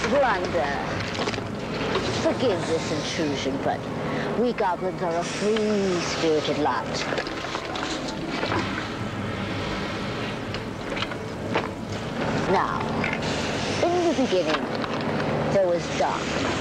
Blunder. Forgive this intrusion, but we goblins are a free-spirited lot. Now, in the beginning, there was darkness.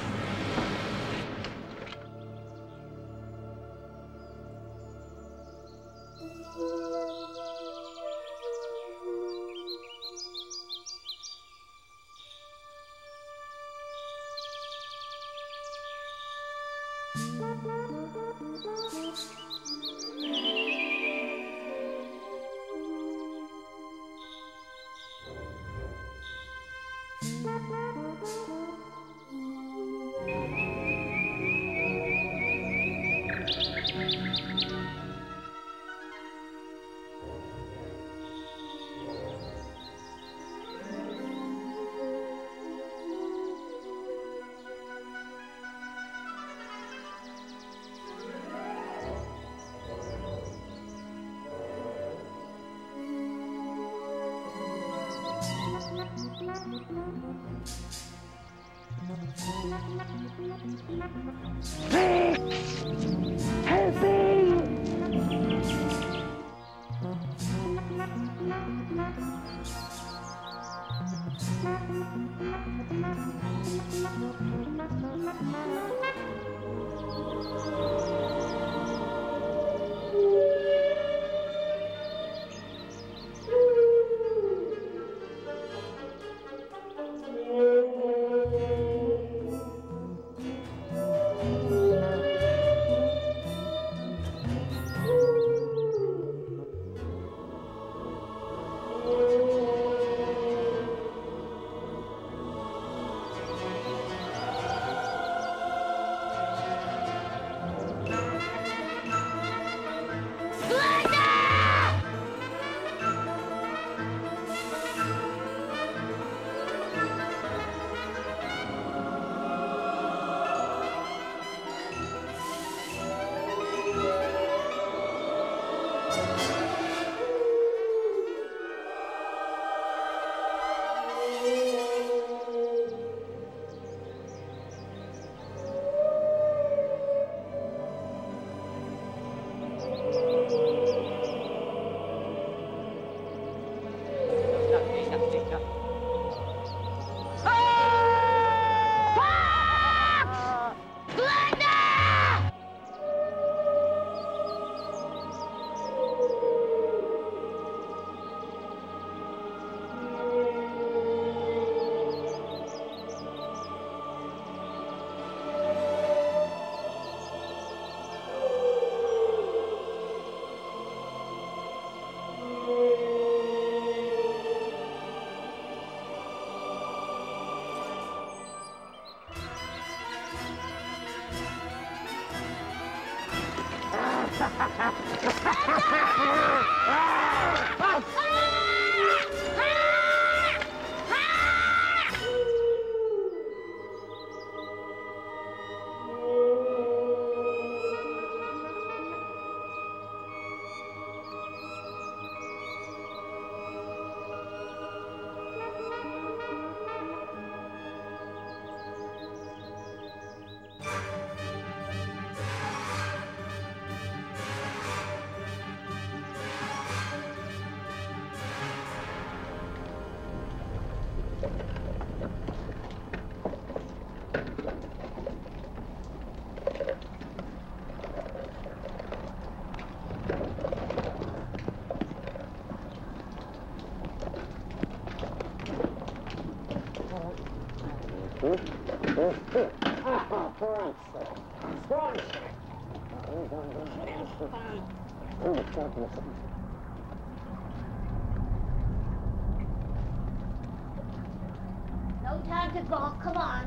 No time to balk, come on.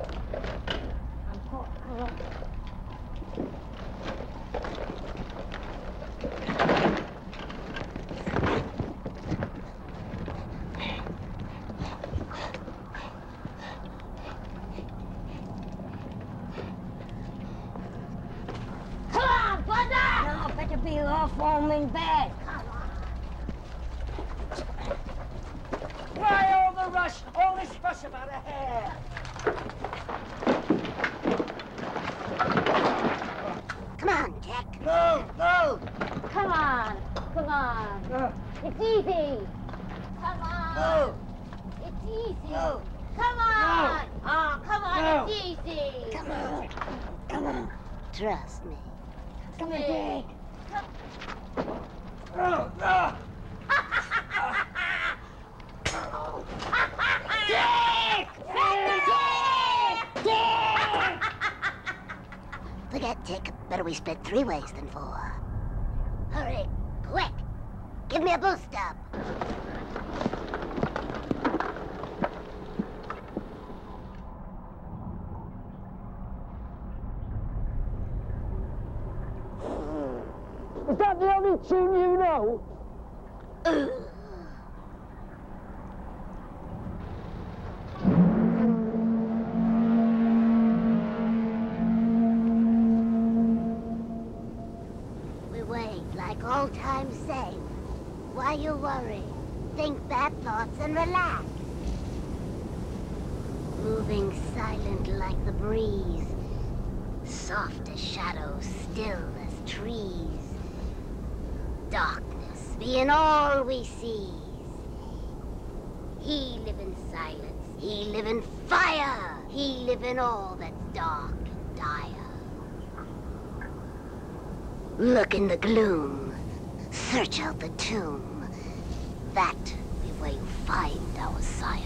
Be all foaming bad. Fly over gosh! All this fuss about a hair! Come on, Jack. No, no! Come on. Come on. It's easy. Come on. No! It's easy. No! Come on. Oh, come on. No. It's easy. Come on. Come on. Trust me. Come on, Dick! No, no! Dick! Dick! Forget Dick. Better we split 3 ways than 4. Hurry, quick! Give me a boost up. Is that the only tune you know? We wait like old times say. Why you worry? Think bad thoughts and relax. Moving silent like the breeze. Soft as shadows, still as trees. Darkness being all we sees. He live in silence, he live in fire. He live in all that's dark and dire. Look in the gloom, search out the tomb. That be where you find our sire.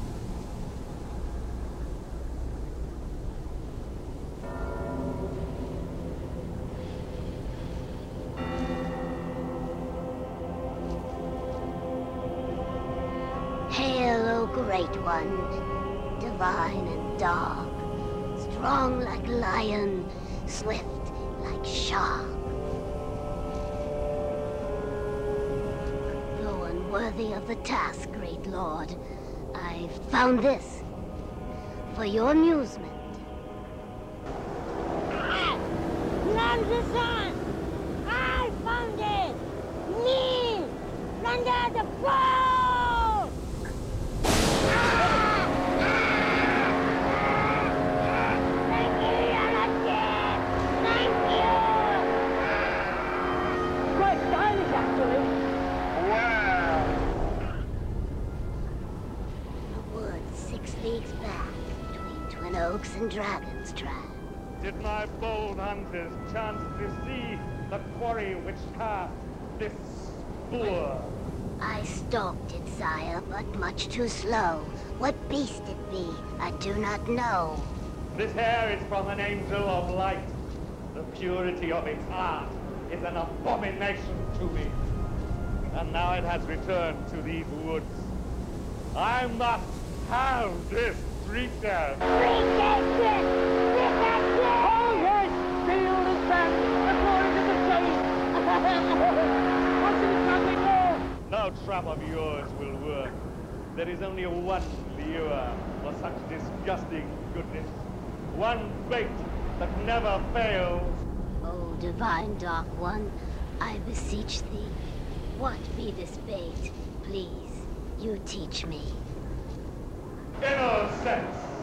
Hail, O Great One, divine and dark, strong like lion, swift like shark. Though unworthy of the task, great Lord, I've found this for your amusement. Blunder, son! I found it! Me! Blunder the Fool! Quite stylish, actually. The woods 6 leagues back, between Twin Oaks and Dragon's Track. Did my bold hunters chance to see the quarry which cast this spoor? I stalked it, sire, but much too slow. What beast it be, I do not know. This hair is from an angel of light. The purity of its heart is an abomination to me. And now it has returned to these woods. I must have this creature. Oh yes! Field and sand, according to the taste! What's in the traffic more? No trap of yours will work. There is only one lure for such disgusting goodness. One bait that never fails. O divine dark one, I beseech thee, what be this bait? Please, you teach me. Innocence!